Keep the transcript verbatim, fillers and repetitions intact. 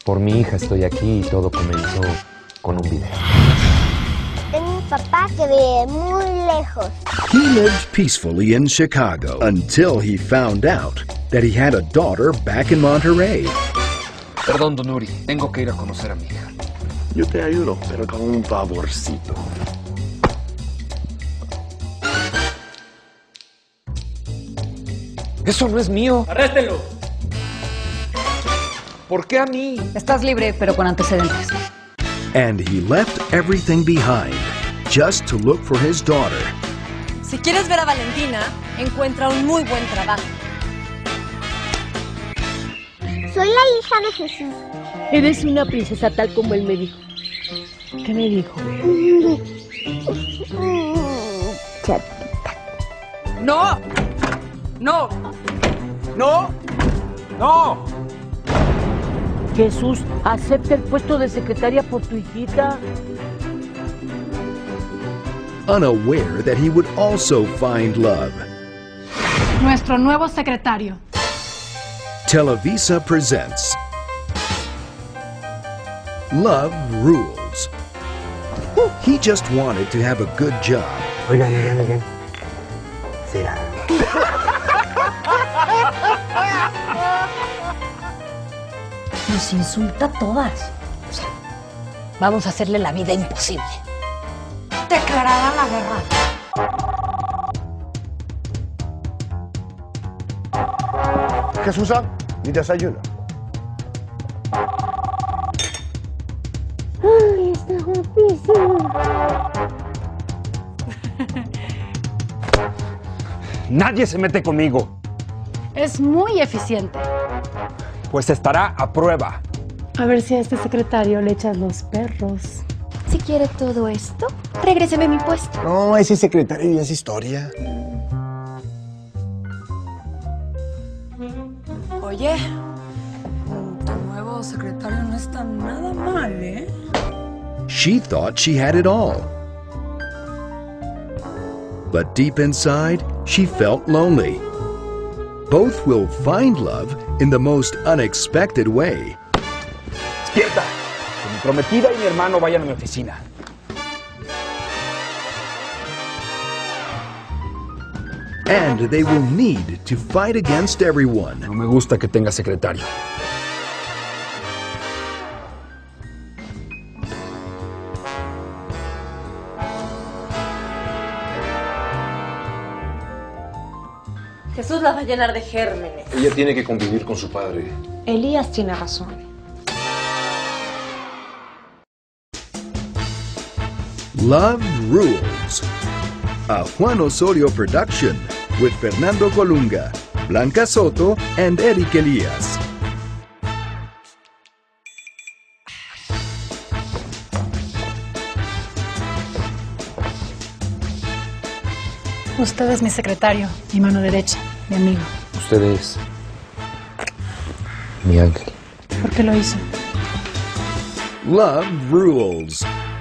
Por mi hija estoy aquí y todo comenzó con un video. Tengo un papá que vive muy lejos. He lived peacefully in Chicago until he found out that he had a daughter back in Monterey. Perdón, Don Uri, tengo que ir a conocer a mi hija. Yo te ayudo, pero con un favorcito. ¡Eso no es mío! ¡Arréstenlo! ¿Por qué a mí? Estás libre, pero con antecedentes. And he left everything behind just to look for his daughter. Si quieres ver a Valentina, encuentra un muy buen trabajo. Soy la hija de Jesús. Eres una princesa tal como él me dijo. ¿Qué me dijo? ¡No! ¡No! ¡No! ¡No! Jesús, acepta el puesto de secretaria por tu hijita. Unaware that he would also find love, Nuestro nuevo secretario. Televisa presents Love Rules. He just wanted to have a good job. Oigan, oigan, oigan. Será. Nos insulta a todas. O sea, vamos a hacerle la vida imposible. Declarará la guerra. Jesús, mi desayuno. Ay, está guapísimo. Nadie se mete conmigo. Es muy eficiente. Pues estará a prueba. A ver si a este secretario le echas los perros. Si quiere todo esto, regréseme mi puesto. No, ese secretario ya es historia. Oye, tu nuevo secretario no está nada mal, ¿eh? She thought she had it all. But deep inside, she felt lonely. Both will find love in the most unexpected way. ¡Despierta! Que mi prometida y mi hermano vayan a mi oficina. And they will need to fight against everyone. No me gusta que tenga secretario. Jesús la va a llenar de gérmenes. Ella tiene que convivir con su padre. Elías tiene razón. Love Rules. A Juan Osorio production with Fernando Colunga, Blanca Soto, and Eric Elías. Usted es mi secretario, mi mano derecha, mi amigo. Usted es mi ángel. ¿Por qué lo hizo? Love Rules.